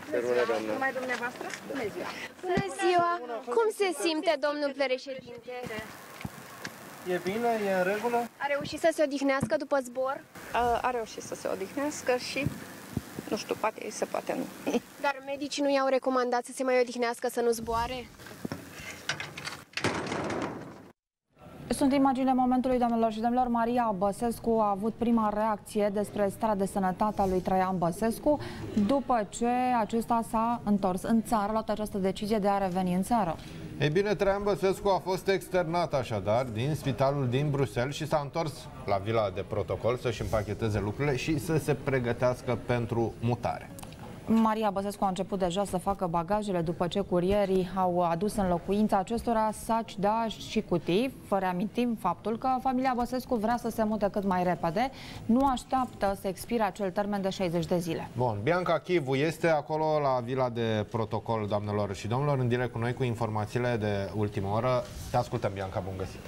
Numai dumneavoastră? Bună ziua! Bună ziua! Cum se simte domnul președinte? E bine? E în regulă? A reușit să se odihnească după zbor? A reușit să se odihnească și, nu știu, poate se poate nu. Dar medicii nu i-au recomandat să se mai odihnească, să nu zboare? Sunt imaginile momentului, doamnelor și domnilor. Maria Băsescu a avut prima reacție despre starea de sănătate a lui Traian Băsescu după ce acesta s-a întors în țară, a luat această decizie de a reveni în țară. Ei bine, Traian Băsescu a fost externat așadar din spitalul din Bruxelles și s-a întors la vila de protocol să-și împacheteze lucrurile și să se pregătească pentru mutare. Maria Băsescu a început deja să facă bagajele după ce curierii au adus în locuința acestora saci, și cutii. Vă reamintim faptul că familia Băsescu vrea să se mute cât mai repede, nu așteaptă să expire acel termen de 60 de zile. Bun, Bianca Chivu este acolo la vila de protocol, doamnelor și domnilor, în direct cu noi cu informațiile de ultimă oră. Te ascultăm, Bianca, bun găsit!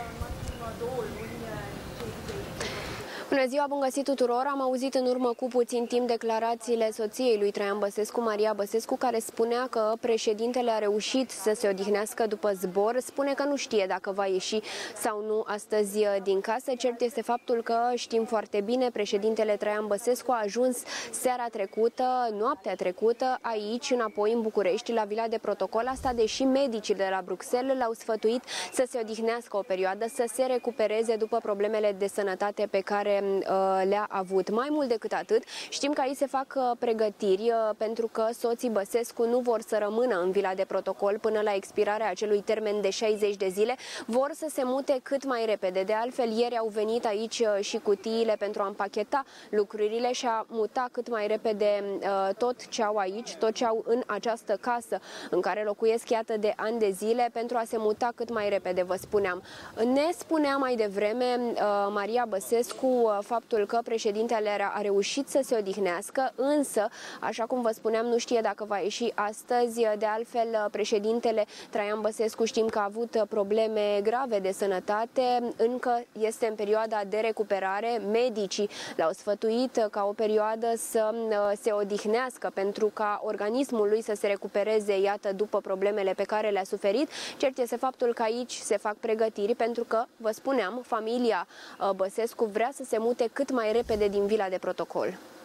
Bună ziua, bun găsit tuturor! Am auzit în urmă cu puțin timp declarațiile soției lui Traian Băsescu, Maria Băsescu, care spunea că președintele a reușit să se odihnească după zbor. Spune că nu știe dacă va ieși sau nu astăzi din casă. Cert este faptul că știm foarte bine, președintele Traian Băsescu a ajuns seara trecută, noaptea trecută, aici, înapoi în București, la vila de protocol. Asta deși medicii de la Bruxelles l-au sfătuit să se odihnească o perioadă, să se recupereze după problemele de sănătate pe care le-a avut. Mai mult decât atât, știm că aici se fac pregătiri pentru că soții Băsescu nu vor să rămână în vila de protocol până la expirarea acelui termen de 60 de zile, vor să se mute cât mai repede. De altfel, ieri au venit aici și cutiile pentru a împacheta lucrurile și a muta cât mai repede tot ce au aici, tot ce au în această casă în care locuiesc, iată, de ani de zile, pentru a se muta cât mai repede, vă spuneam. Ne spunea mai devreme Maria Băsescu faptul că președintele a reușit să se odihnească, însă, așa cum vă spuneam, nu știe dacă va ieși astăzi. De altfel, președintele Traian Băsescu știm că a avut probleme grave de sănătate, încă este în perioada de recuperare. Medicii l-au sfătuit ca o perioadă să se odihnească pentru ca organismul lui să se recupereze, iată, după problemele pe care le-a suferit. Cert este faptul că aici se fac pregătiri pentru că, vă spuneam, familia Băsescu vrea să se mute cât mai repede din vila de protocol.